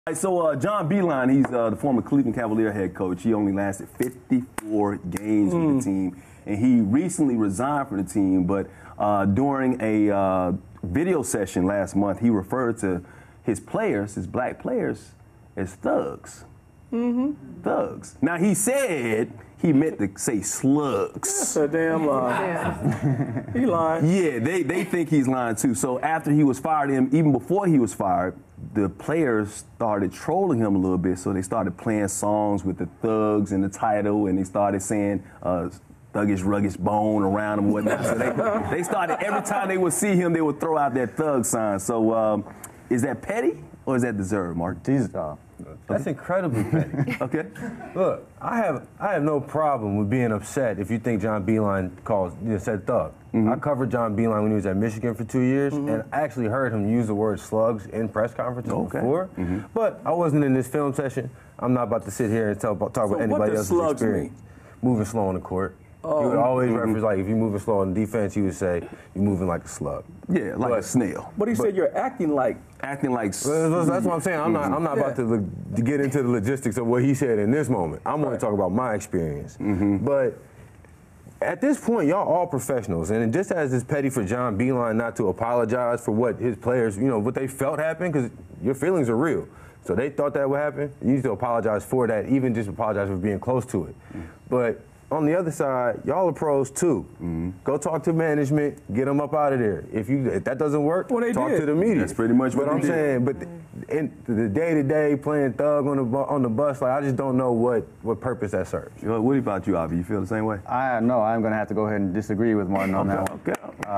So John Beilein, he's the former Cleveland Cavalier head coach. He only lasted 54 games with the team, and he recently resigned from the team. But during a video session last month, he referred to his players, his black players, as thugs. Thugs. Now, he said he meant to say slugs. That's a damn lie. He lying. Yeah, they think he's lying too. So after he was fired, and even before he was fired, the players started trolling him a little bit. So they started playing songs with the thugs in the title, and they started saying thuggish, ruggish bone around him and whatnot. So they started, every time they would see him, they would throw out that thug sign. So is that petty or is that deserved, Mark? Jesus. That's incredibly petty. Okay. Look, I have no problem with being upset if you think John Beilein said thug. I covered John Beilein when he was at Michigan for 2 years, and I actually heard him use the word slugs in press conferences before. But I wasn't in this film session. I'm not about to sit here and talk about anybody else's experience. Moving slow on the court. He would always reference, like, if you're moving slow on defense, he would say, you're moving like a slug. Yeah, like a snail. But he said you're acting like. Acting like. That's what I'm saying. I'm not about to get into the logistics of what he said in this moment. I'm going to talk about my experience. But at this point, y'all all professionals, and just as it's petty for John Beilein not to apologize for what his players, what they felt happened, because your feelings are real. So they thought that would happen. You need to apologize for that, even just apologize for being close to it. But on the other side, y'all are pros too. Go talk to management, get them up out of there. If that doesn't work, talk to the media. That's pretty much what I'm saying. But in the day-to-day playing thug on the bus, like, I just don't know what purpose that serves. What about you, Avi? You feel the same way? No, I'm going to have to go ahead and disagree with Martin on that one.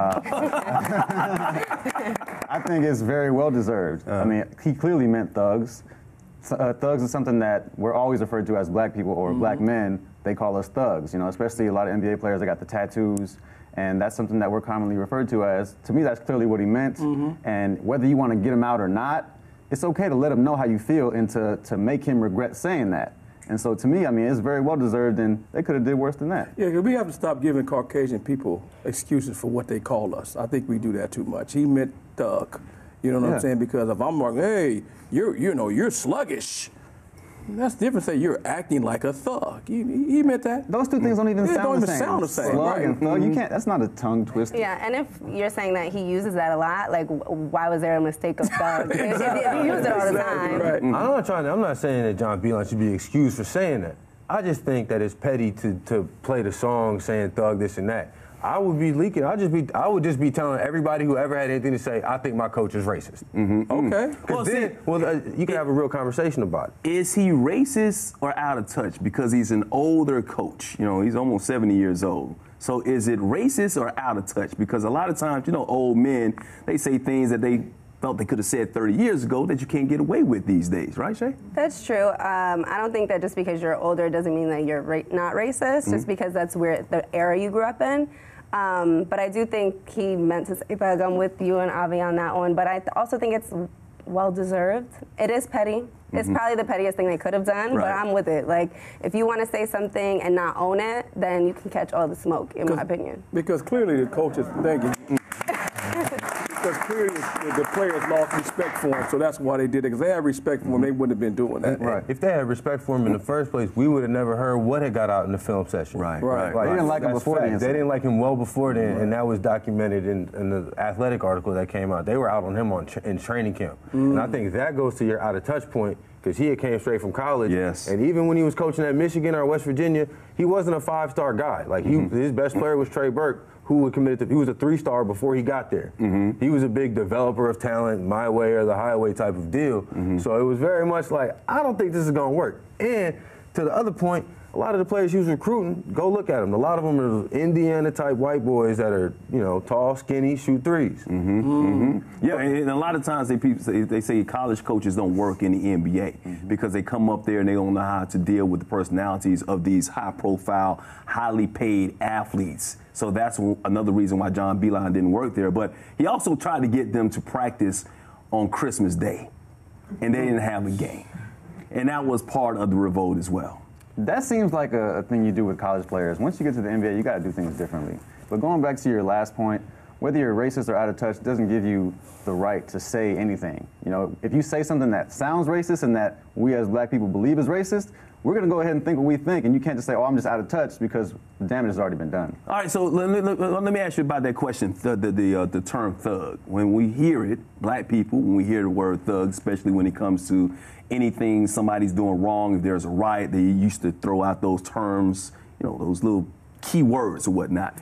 I think it's very well deserved. I mean, he clearly meant thugs. Thugs is something that we're always referred to as black people or black men. They call us thugs, especially a lot of NBA players that got the tattoos, and that's something that we're commonly referred to as. To me, that's clearly what he meant, and whether you want to get him out or not, it's okay to let him know how you feel and to make him regret saying that. And so to me, I mean, it's very well deserved, and they could have did worse than that. Yeah, because we have to stop giving Caucasian people excuses for what they call us. I think we do that too much. He meant thug, you know what I'm saying? Because if I'm like, hey, you're sluggish. That's different. Say you're acting like a thug. He meant that. Those two things don't even sound the same. Slug and thug, you can't. That's not a tongue twister. Yeah, and if you're saying that he uses that a lot, like, why was there a mistake of thug? If he used it all the time. Right. I'm not saying that John Beilein should be excused for saying that. I just think that it's petty to play the song saying thug this and that. I would be leaking. I would just be telling everybody who ever had anything to say, I think my coach is racist. Okay. You can have a real conversation about it. Is he racist or out of touch? Because he's an older coach. He's almost 70 years old. So is it racist or out of touch? Because a lot of times, old men, they say things that they felt they could have said 30 years ago that you can't get away with these days, right, Shay? That's true. I don't think that just because you're older doesn't mean that you're not racist, just because that's where the era you grew up in. But I do think he meant to say thug. I'm with you and Avi on that one. But I also think it's well-deserved. It is petty. It's probably the pettiest thing they could have done, but I'm with it. Like, if you want to say something and not own it, then you can catch all the smoke, in my opinion. Because clearly the coaches, thank you. Because clearly the players lost respect for him, so that's why they did it. Because they had respect for him, they wouldn't have been doing that. Right. If they had respect for him in the first place, we would have never heard what had got out in the film session. Right. Like, they didn't like him before then. They didn't like him well before then, and that was documented in the athletic article that came out. They were out on him in training camp. And I think that goes to your out of touch point, because he had came straight from college. Yes. And even when he was coaching at Michigan or West Virginia, he wasn't a 5-star guy. Like, his best player was Trey Burke, who was he was a 3-star before he got there. He was a big developer of talent, my way or the highway type of deal. So it was very much like, I don't think this is going to work. And to the other point, a lot of the players he was recruiting, go look at them. A lot of them are Indiana-type white boys that are, tall, skinny, shoot threes. Yeah, and a lot of times they say college coaches don't work in the NBA because they come up there and they don't know how to deal with the personalities of these high-profile, highly paid athletes. So that's another reason why John Beilein didn't work there. But he also tried to get them to practice on Christmas Day, and they didn't have a game. And that was part of the revolt as well. That seems like a thing you do with college players. Once you get to the NBA, you got to do things differently. But going back to your last point, whether you're racist or out of touch doesn't give you the right to say anything. You know, if you say something that sounds racist and that we as black people believe is racist, we're going to go ahead and think what we think, and you can't just say, oh, I'm just out of touch, because the damage has already been done. All right, so let me ask you about that question, the term thug. When we hear it, black people, when we hear the word thug, especially when it comes to anything somebody's doing wrong, if there's a riot, they used to throw out those terms, you know, those little key words or whatnot.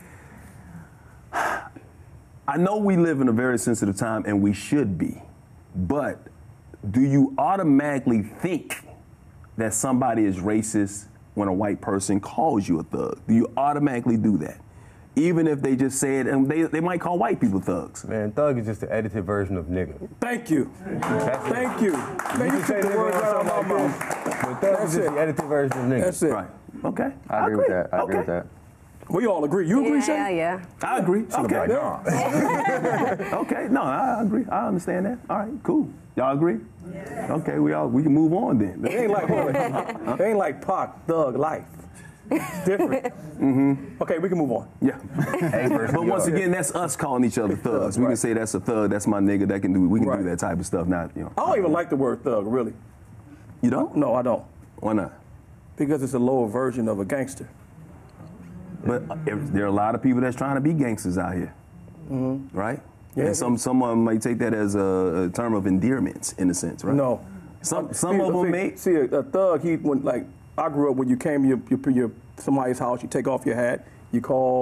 I know we live in a very sensitive time, and we should be, but do you automatically think that somebody is racist when a white person calls you a thug? Do you automatically do that? Even if they just say it, and they might call white people thugs. Man, thug is just the edited version of nigga. Thank you. Thank you. Man, you took the words out of my mouth. But thug is just the edited version of nigga. That's it. Right. Okay. I agree with that. I agree with that. We all agree. You agree, Shay? Yeah. I agree. Okay. Yeah. Okay. No, I agree. I understand that. All right. Cool. Y'all agree? Yeah. Okay. We can move on then. It ain't like Pac, Thug Life. It's different. Mm-hmm. Okay, we can move on. Yeah. But once again, that's us calling each other thugs. We can say that's a thug. That's my nigga. That can do. We can do that type of stuff. Not, you know. I don't even like the word thug, really. You don't? No, I don't. Why not? Because it's a lower version of a gangster. But there are a lot of people that's trying to be gangsters out here, right? Yeah. And some of them might take that as a term of endearment, in a sense, right? No. Some of them may. See, a thug, I grew up when you came to somebody's house, you take off your hat, I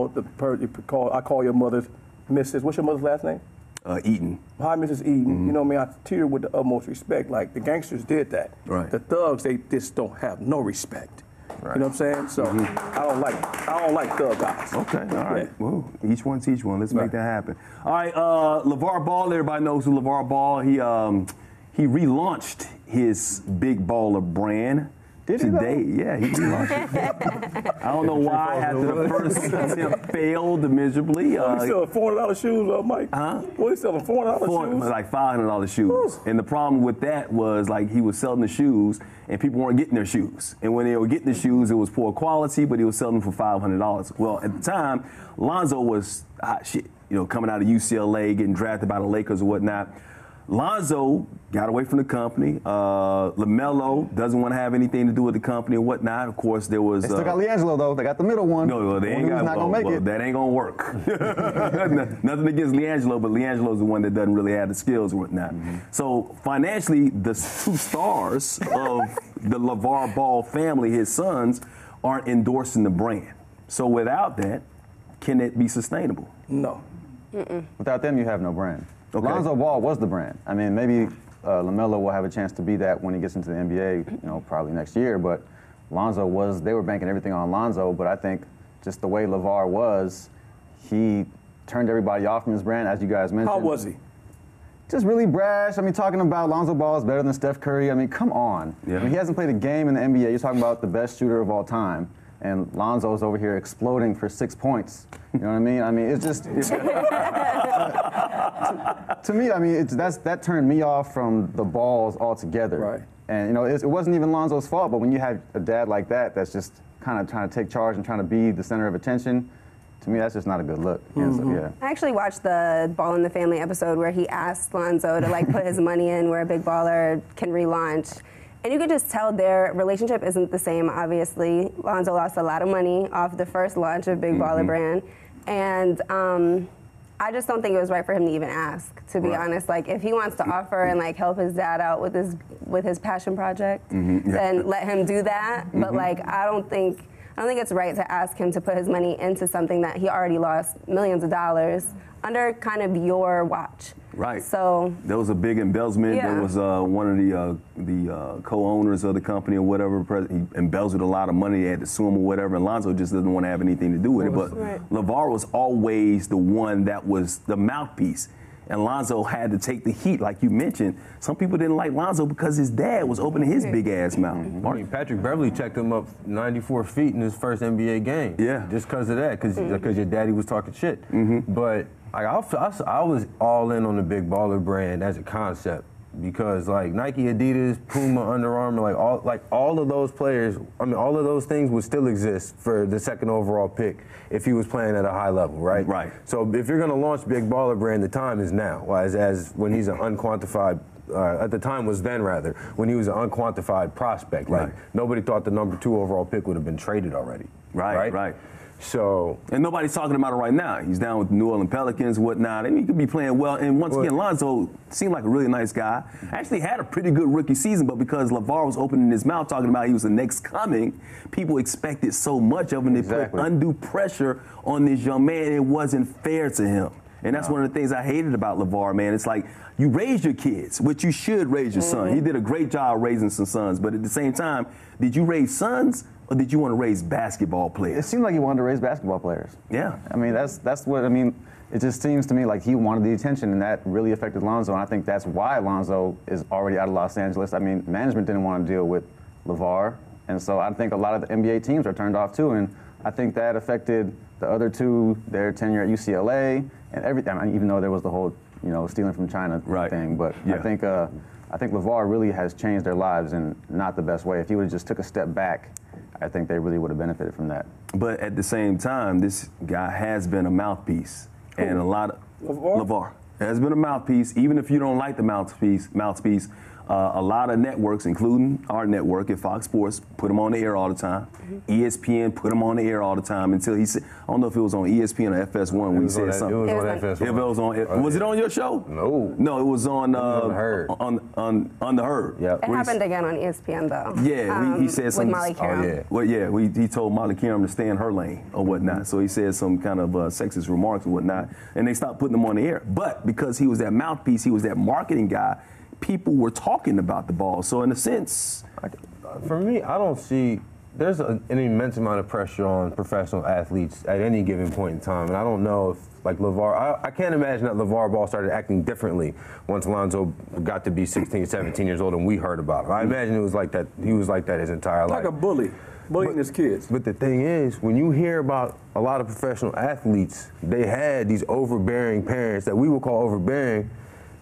call your mother Mrs. What's your mother's last name? Eaton. Hi, Mrs. Eaton. You know what I mean? I treat her with the utmost respect. Like, the gangsters did that. Right. The thugs, they just don't have no respect. Right. You know what I'm saying? So I don't like thug guys. Okay, all right. Yeah. Well, each one teach one. Let's make that happen. All right, LeVar Ball. Everybody knows who LeVar Ball. He relaunched his Big Baller brand. Did he today? Yeah, he relaunched it. I don't know why after the first attempt failed miserably. He's selling $400 shoes, Mike. Huh? Well, he's selling $400 shoes. Like $500 shoes. And the problem with that was, like, he was selling the shoes and people weren't getting their shoes. And when they were getting the shoes, it was poor quality, but he was selling them for $500. Well, at the time, Lonzo was hot shit, you know, coming out of UCLA, getting drafted by the Lakers or whatnot. Lonzo got away from the company. LaMelo doesn't want to have anything to do with the company and whatnot. Of course, there was. They still got LiAngelo, though. They got the middle one. No, well, they ain't got. Not gonna make it. That ain't gonna work. Nothing against LiAngelo, but LiAngelo's the one that doesn't really have the skills and whatnot. So financially, the two stars of the LeVar Ball family, his sons, aren't endorsing the brand. So without that, can it be sustainable? No. Without them, you have no brand. Okay. Lonzo Ball was the brand. I mean, maybe LaMelo will have a chance to be that when he gets into the NBA, you know, probably next year. But Lonzo was, they were banking everything on Lonzo. But I think just the way LeVar was, he turned everybody off from his brand, as you guys mentioned. How was he? Just really brash. I mean, talking about Lonzo Ball is better than Steph Curry. I mean, come on. Yeah. I mean, he hasn't played a game in the NBA. You're talking about the best shooter of all time. And Lonzo's over here exploding for 6 points. You know what I mean? I mean, it's just to me. I mean, that turned me off from the balls altogether. Right. And you know, it wasn't even Lonzo's fault. But when you have a dad like that, that's just kind of trying to take charge and trying to be the center of attention. To me, that's just not a good look. And so, yeah. I actually watched the Ball in the Family episode where he asked Lonzo to like put his money in where a big baller can relaunch. And you could just tell their relationship isn't the same, obviously. Lonzo lost a lot of money off the first launch of Big Baller Brand. And I just don't think it was right for him to even ask, to be honest. Like, if he wants to offer and like help his dad out with his passion project, then let him do that. But like, I don't think it's right to ask him to put his money into something that he already lost millions of dollars under kind of your watch. Right. So there was a big embezzlement. Yeah. There was one of the co-owners of the company or whatever. He embezzled a lot of money. They had to sue him or whatever. And Lonzo just doesn't want to have anything to do with it. But LeVar was always the one that was the mouthpiece. And Lonzo had to take the heat, like you mentioned. Some people didn't like Lonzo because his dad was opening his big ass mouth. I mean, Patrick Beverly checked him up 94 feet in his first NBA game. Yeah. Just because of that, because your daddy was talking shit. But like, I was all in on the Big Baller brand as a concept because like Nike, Adidas, Puma, Under Armour, like all of those players, I mean, all of those things would still exist for the second overall pick if he was playing at a high level, right? Right. So if you're going to launch Big Baller Brand, the time is now. As when he's an unquantified. At the time was then rather when he was an unquantified prospect. Like nobody thought the number 2 overall pick would have been traded already. Right. So and nobody's talking about it right now. He's down with the New Orleans Pelicans, whatnot. I mean, he could be playing well. And once again, Lonzo seemed like a really nice guy. Actually had a pretty good rookie season, but because LeVar was opening his mouth talking about he was the next coming, people expected so much of him. They put undue pressure on this young man. It wasn't fair to him. And that's one of the things I hated about LeVar, man. It's like you raise your kids, which you should raise your son. He did a great job raising some sons. But at the same time, did you raise sons or did you want to raise basketball players? It seemed like he wanted to raise basketball players. Yeah. I mean, that's what, I mean, it just seems to me like he wanted the attention, and that really affected Lonzo. And I think that's why Lonzo is already out of Los Angeles. I mean, management didn't want to deal with LeVar. And so I think a lot of the NBA teams are turned off too. And I think that affected the other two, their tenure at UCLA and everything. I mean, even though there was the whole, stealing from China thing. But I think LeVar really has changed their lives in not the best way. If he would have just took a step back, I think they really would have benefited from that. But at the same time, this guy has been a mouthpiece. And a lot of LeVar has been a mouthpiece. Even if you don't like the mouthpiece, a lot of networks, including our network at Fox Sports, put him on the air all the time. ESPN put him on the air all the time until he said, I don't know if it was on ESPN or FS1 when he said something. It was on FS1. If it was on, was it on your show? No. No, it was on The Herd. On the Herd. Yep. It happened again on ESPN though. Yeah, he said something. With Molly Karam. Well, yeah, he told Molly Karam to stay in her lane or whatnot. So he said some kind of sexist remarks or whatnot, and they stopped putting him on the air. But because he was that mouthpiece, he was that marketing guy, people were talking about the ball. So in a sense, for me, I don't see there's an immense amount of pressure on professional athletes at any given point in time, and I don't know if like LeVar, I can't imagine that LeVar Ball started acting differently once Lonzo got to be 16, 17 years old and we heard about him. I imagine it was like that. He was like that his entire life. Like a bullying his kids. But the thing is, when you hear about a lot of professional athletes, they had these overbearing parents that we would call overbearing,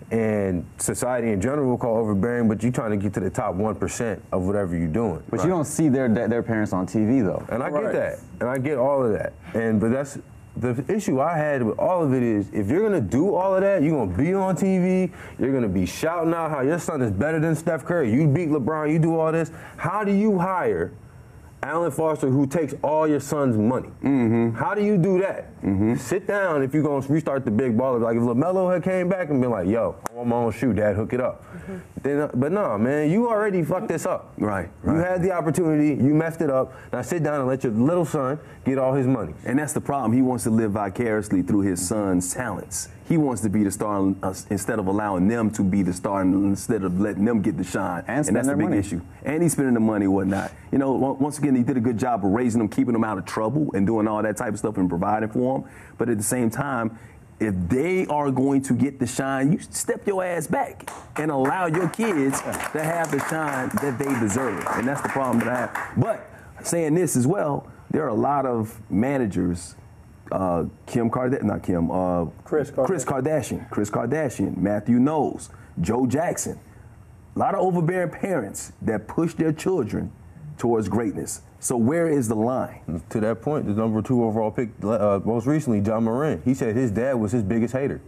and society in general will call overbearing, but you're trying to get to the top 1% of whatever you're doing. But you don't see their parents on TV, though. And I get that. And I get all of that. But that's the issue I had with all of it is if you're going to do all of that, you're going to be on TV, you're going to be shouting out how your son is better than Steph Curry, you beat LeBron, you do all this. How do you hire Alan Foster, who takes all your son's money? How do you do that? Sit down if you're going to restart the Big Baller. Like if LaMelo had came back and been like, yo, I want my own shoe, Dad, hook it up. Then, but no, man, you already fucked this up. Right. You had the opportunity, you messed it up. Now sit down and let your little son get all his money. And that's the problem. He wants to live vicariously through his son's talents. He wants to be the star instead of allowing them to be the star and instead of letting them get the shine. And that's the big money. issue. And he's spending the money and whatnot. Once again, he did a good job of raising them, keeping them out of trouble and doing all that type of stuff and providing for them. But at the same time, if they are going to get the shine, you step your ass back and allow your kids to have the shine that they deserve. And that's the problem that I have. But saying this as well, there are a lot of managers, Chris Kardashian, Matthew Knowles, Joe Jackson, a lot of overbearing parents that push their children towards greatness. So where is the line? To that point, the number 2 overall pick, most recently, John Moran, he said his dad was his biggest hater.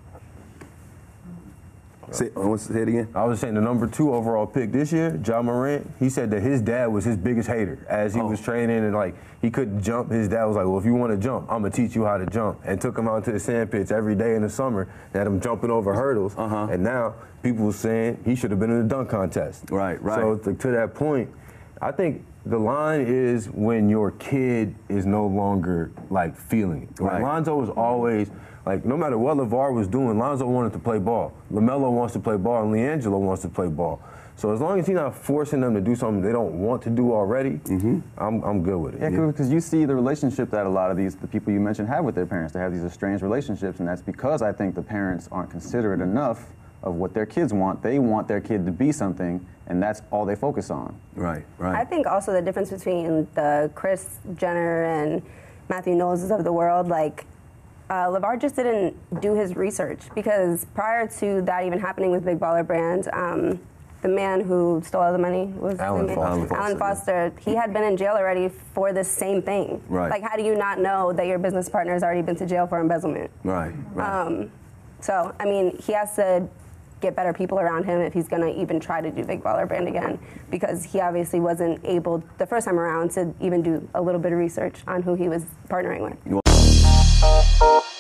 Say it again? I was saying the number 2 overall pick this year, John Morant, he said that his dad was his biggest hater. As he was training and like he couldn't jump, his dad was like, well, if you want to jump, I'm going to teach you how to jump. And took him out to the sand pits every day in the summer and had him jumping over hurdles. And now people were saying he should have been in the dunk contest. Right. So to that point, I think the line is when your kid is no longer like feeling it. Like Lonzo was always, like, no matter what LeVar was doing, Lonzo wanted to play ball. LaMelo wants to play ball, and LiAngelo wants to play ball. So as long as he's not forcing them to do something they don't want to do already, I'm good with it. Yeah, because you see the relationship that a lot of the people you mentioned have with their parents. They have these estranged relationships, and that's because I think the parents aren't considerate enough of what their kids want. They want their kid to be something, and that's all they focus on. Right. I think also the difference between the Kris Jenner and Matthew Knowles of the world, like, LeVar just didn't do his research, because prior to that even happening with Big Baller Brand, the man who stole all the money was Alan Foster. Alan Foster. He had been in jail already for the same thing. Right. Like, how do you not know that your business partner has already been to jail for embezzlement? Right. So, I mean, he has to get better people around him if he's going to even try to do Big Baller Brand again, because he obviously wasn't able the first time around to even do a little bit of research on who he was partnering with.